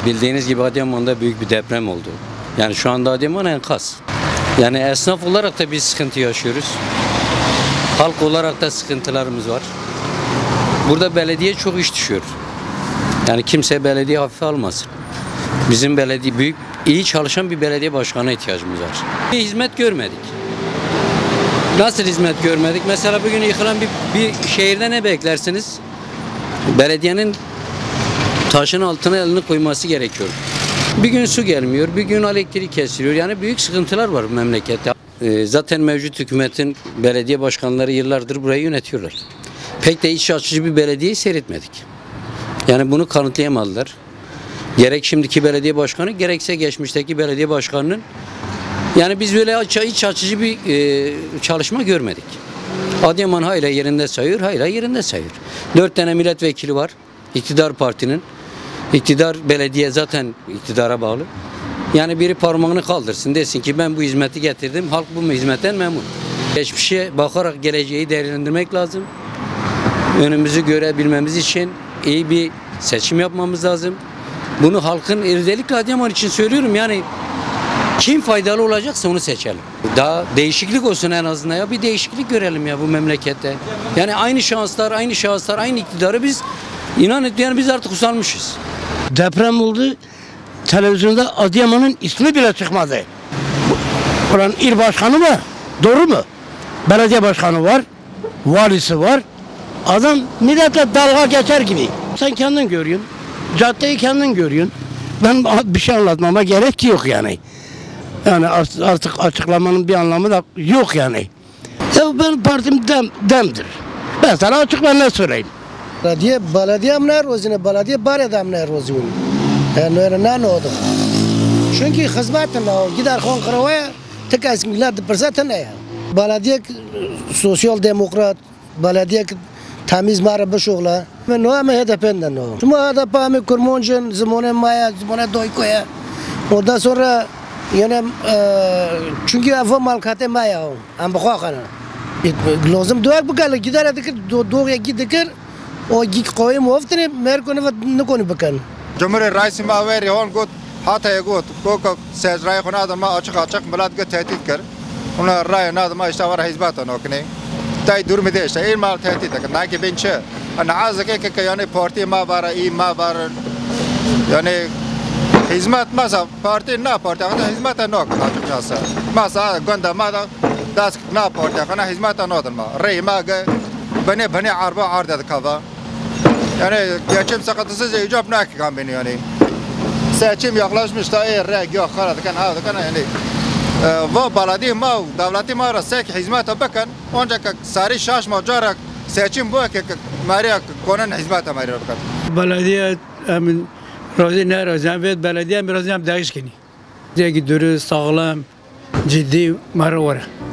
Bildiğiniz gibi Adıyaman'da büyük bir deprem oldu. Yani şu anda Adıyaman enkaz. Yani esnaf olarak da biz sıkıntı yaşıyoruz. Halk olarak da sıkıntılarımız var. Burada belediye çok iş düşüyor. Yani kimse belediye hafife almasın. Bizim belediye iyi çalışan bir belediye başkanına ihtiyacımız var. Bir hizmet görmedik. Nasıl hizmet görmedik? Mesela bugün yıkılan bir şehirde ne beklersiniz? Belediyenin taşın altına elini koyması gerekiyor. Bir gün su gelmiyor, bir gün elektrik kesiliyor. Yani büyük sıkıntılar var memlekette. Zaten mevcut hükümetin belediye başkanları yıllardır burayı yönetiyorlar. Pek de iç açıcı bir belediyeyi seyretmedik. Yani bunu kanıtlayamadılar. Gerek şimdiki belediye başkanı, gerekse geçmişteki belediye başkanının. Yani biz böyle iç açıcı bir çalışma görmedik. Adıyaman hala yerinde sayıyor, hala yerinde sayıyor. 4 tane milletvekili var, iktidar partinin. İktidar belediye zaten iktidara bağlı. Yani biri parmağını kaldırsın desin ki ben bu hizmeti getirdim, halk bu hizmetten memnun. Geçmişe bakarak geleceği değerlendirmek lazım. Önümüzü görebilmemiz için iyi bir seçim yapmamız lazım. Bunu halkın özellikle Adıyaman için söylüyorum, yani kim faydalı olacaksa onu seçelim. Daha değişiklik olsun en azından, ya bir değişiklik görelim ya bu memlekette. Yani aynı şanslar, aynı iktidarı biz İnan yani biz artık usanmışız. Deprem oldu. Televizyonda Adıyaman'ın ismi bile çıkmadı. Oranın il başkanı var. Doğru mu? Belediye başkanı var. Valisi var. Adam milletle dalga geçer gibi. Sen kendin görüyorsun. Caddeyi kendin görüyorsun. Ben bir şey anlatmama gerek yok yani. Yani artık açıklamanın bir anlamı da yok yani. Ya benim partim demdir. Ben sana açık ben ne söyleyeyim. Belediye ne rozine belediye bareda ne rozine yani ne oldu çünkü hizmetine gider kon kırvaya tek asımlar deprezat ne ya belediye sosyal demokrat belediye temiz mara beşoğla ben o ama HDP'den o ama HDP kurmonjun zamane maya zamane doykoya ondan sonra yani çünkü avva malkate maya am bakana lazım duvar bu kadar gider edik doğuya gider o gik koyum oftine merkone ve ne konu bakın. Cumhuriyet Reisi maveri hon gut hataya gut koko sez ray kona adama açık millet ge tehdit kar. Ona ray na adama işte var hizmet anokne. Tay dur mide işte ilmal tehdit kar. Na ki bençe. Ana azke ke yani parti ma var iyi ma var. Yani hizmet masa parti na parti ana hizmet anok açıkçası. Masa gönda ma da das na parti ana hizmet anodun ma. Ray ma ge bane arba arda kava. Yani geçim sıkıntısız icap nakikam beni yani. Seçim yaklaşmış da reg yok karadı kan havada kan yani. Ve belediye ma devleti ma rasek hizmet bakın. Ancak sari şaş macarak seçim bu ki Maria konan hizmet Maria bakın. Belediye emin razı ne razı ve belediye biraz hem değişkeni. Diye ki dürüst sağlam ciddi marwara.